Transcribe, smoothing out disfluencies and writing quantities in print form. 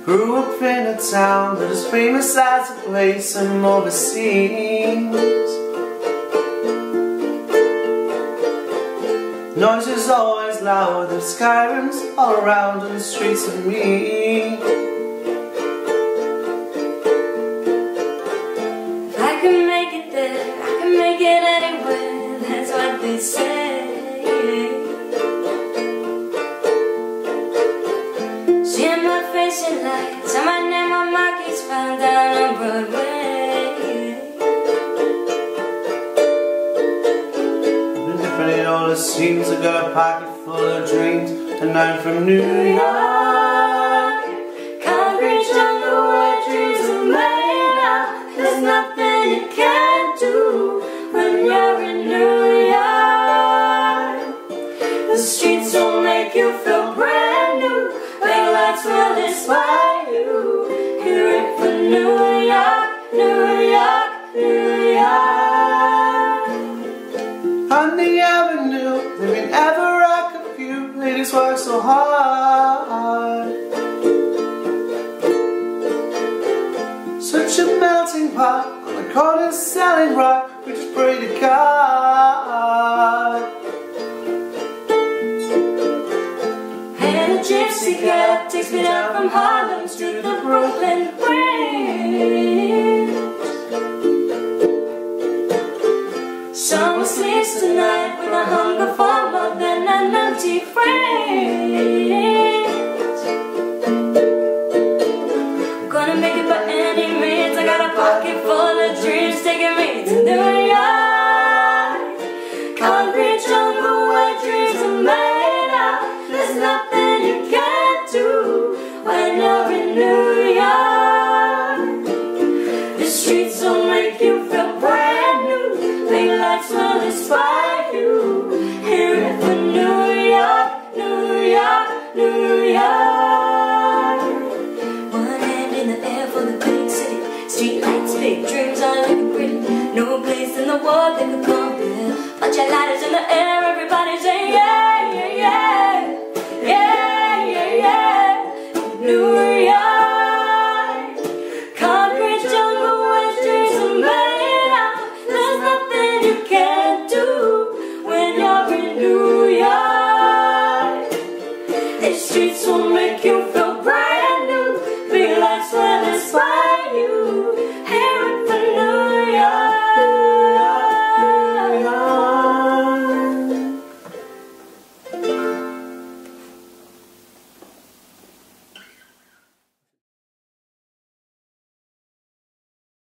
Grew up in a town that is famous as a place I'm overseas. Noise is always loud, there's sirens all around on the streets of me. If I can make it there, I can make it anywhere, that's what they say. Seeing my face in lights, and my name on Marc is found down on Broadway. Different in all the scenes, I got a pocket full of dreams, and I'm from New York. Concrete jungle where dreams are made of. There's nothing you can't do when you're in New York. The streets will make you feel brand new. Big lights will inspire you. You're in for New York, New York, New York. On the avenue, there ain't ever a curfew. Ladies work so hard. Such a melting pot on the corner selling rock. We just pray to God. And a gypsy cab takes me down from Harlem to the Brooklyn Bridge. Someone sleeps tonight with a hunger for